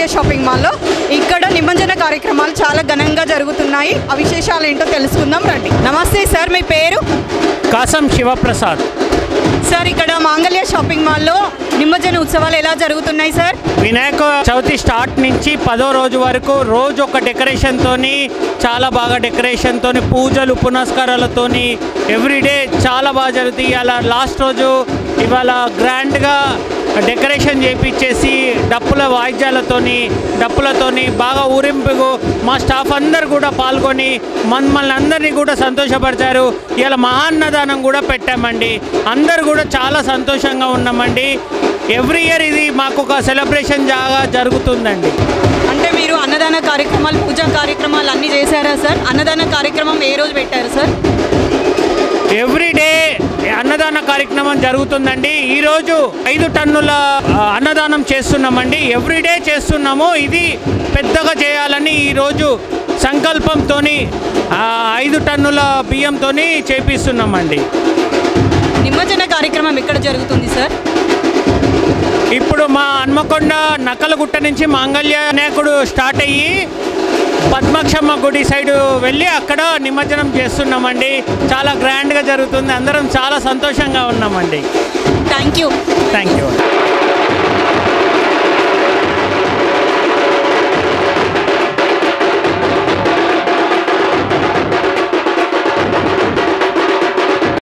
మాంగళ్య షాపింగ్ మాల్లో. ఇక్కడ నిమజ్జన కార్యక్రమాలు చాలా ఘనంగా జరుగుతున్నాయి. ఆ విశేషాలు ఏంటో తెలుసుకుందాం రండి. నమస్తే సార్, మీ పేరు? కాసం శివప్రసాద్. సార్, ఇక్కడ మాంగళ్య షాపింగ్ మాల్లో నిమజ్జన ఉత్సవాలు ఎలా జరుగుతున్నాయి సార్? వినాయక చవితి స్టార్ట్ నుంచి 10వ రోజు వరకు రోజు ఒక డెకరేషన్తోని, చాలా బాగా డెకరేషన్తోని, పూజలు పునస్కారాలతోని ఎవ్రీడే చాలా బాగా జరుగుతాయి. అలా లాస్ట్ రోజు ఇవాళ గ్రాండ్గా డెకరేషన్ చేయించేసి డప్పులతోని బాగా ఊరింపు మా స్టాఫ్ అందరు కూడా పాల్గొని మమ్మల్ని అందరినీ కూడా సంతోషపరిచారు. ఇలా మహాన్నదానం కూడా పెట్టామండి. అందరు కూడా చాలా సంతోషంగా ఉన్నామండి. ఎవ్రీ ఇయర్ ఇది మాకు ఒక సెలబ్రేషన్ జరుగుతుందండి. అంటే మీరు అన్నదాన కార్యక్రమాలు, పూజా కార్యక్రమాలు అన్నీ చేశారా సార్? అన్నదాన కార్యక్రమం ఏ రోజు పెట్టారు సార్? ఎవ్రీడే అన్నదాన కార్యక్రమం జరుగుతుందండి. ఈరోజు 5 టన్నుల అన్నదానం చేస్తున్నామండి. ఎవ్రీడే చేస్తున్నాము. ఇది పెద్దగా చేయాలని ఈరోజు సంకల్పంతో 5 టన్నుల బియ్యంతో చేపిస్తున్నామండి. నిమజ్జన కార్యక్రమం ఎక్కడ జరుగుతుంది సార్? ఇప్పుడు మా హన్మకొండ నక్కలగుట్ట నుంచి మాంగళ్య వినాయకుడు స్టార్ట్ అయ్యి పద్మాక్షమ్మ గుడి సైడు వెళ్ళి అక్కడ నిమజ్జనం చేస్తున్నామండి. చాలా గ్రాండ్గా జరుగుతుంది. అందరం చాలా సంతోషంగా ఉన్నామండి. Thank you.